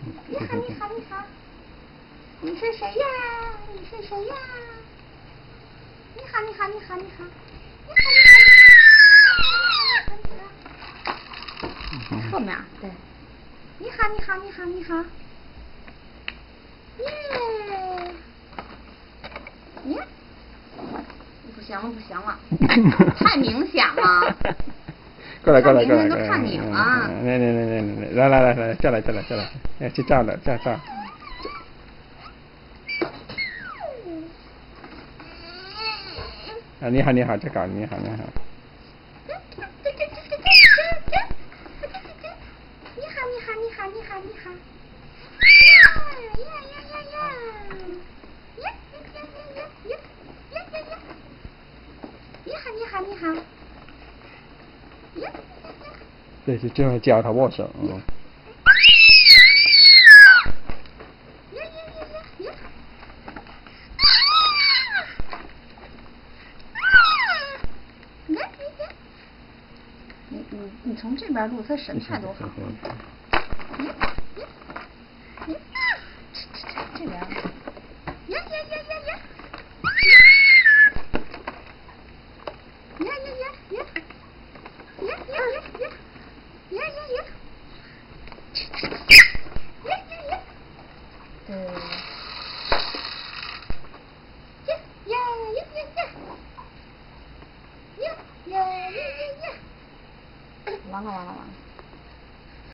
你好，你好，你好，你是谁呀？你是谁呀？你好，你好，你好，你好，你好，你好，后面对。你好，你好，你好，你好。耶！耶！不行了，不行了，太明显了。 过来，过来，过来， 别人都看你了。 来，叫来，去照了，照。啊，你好，这搞你好。 你好，你好。你好。 对，就这样教他握手。 你从这边录，他神态多好。这边。对。